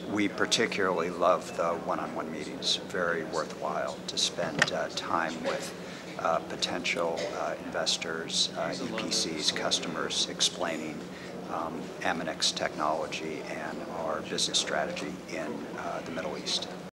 We particularly love the one-on-one meetings. Very worthwhile to spend time with potential investors, EPCs, customers, explaining Amonix technology and our business strategy in the Middle East.